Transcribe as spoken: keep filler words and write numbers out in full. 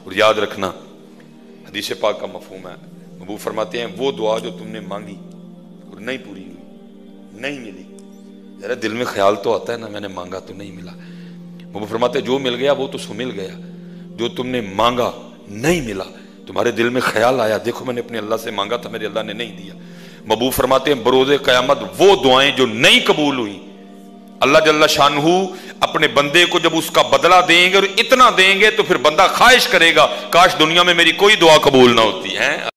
और याद रखना हदीस पाक का मफहूम है, महबूब फरमाते हैं वो दुआ जो तुमने मांगी और नहीं पूरी हुई, नहीं मिली, जरा दिल में ख्याल तो आता है ना मैंने मांगा तो नहीं मिला। महबूब फरमाते जो मिल गया वो तो सो मिल गया, जो तुमने मांगा नहीं मिला, तुम्हारे दिल में ख्याल आया देखो मैंने अपने अल्लाह से मांगा था मेरे अल्लाह ने नहीं दिया। महबूब फरमाते हैं बरोज़े क़यामत वो दुआएं जो नहीं कबूल हुई, अल्लाह जल्ला शानहू अपने बंदे को जब उसका बदला देंगे और इतना देंगे तो फिर बंदा ख्वाहिश करेगा काश दुनिया में मेरी कोई दुआ कबूल ना होती है।